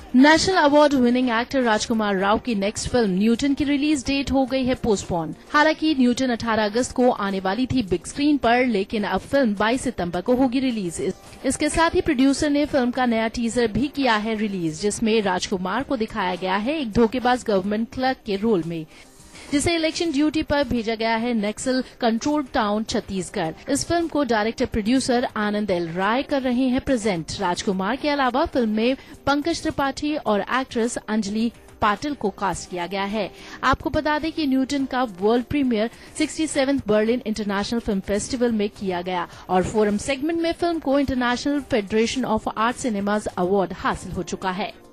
National award winning actor Rajkumar Rao की next film Newton की release date हो गई है पोस्टपोन। हालांकि न्यूटन 18 अगस्त को आने वाली थी बिग स्क्रीन पर, लेकिन अब फिल्म 22 सितंबर को होगी रिलीज। इसके साथ ही प्रोड्यूसर ने फिल्म का नया टीजर भी किया है रिलीज, जिसमें राजकुमार को दिखाया गया है एक धोखेबाज गवर्नमेंट क्लर्क के रोल में, जिसे इलेक्शन ड्यूटी पर भेजा गया है नक्सल कंट्रोल टाउन छत्तीसगढ़। इस फिल्म को director producer Anand L Rai कर रहे हैं प्रेजेंट। राजकुमार के अलावा फिल्म में पंकज त्रिपाठी और एक्ट्रेस अंजलि पाटिल को कास्ट किया गया है। आपको बता दें कि न्यूटन का world premiere 67th Berlin international film festival में किया गया और फोरम सेगमेंट में फिल्म को international federation of art cinemas award हासिल हो चुका है।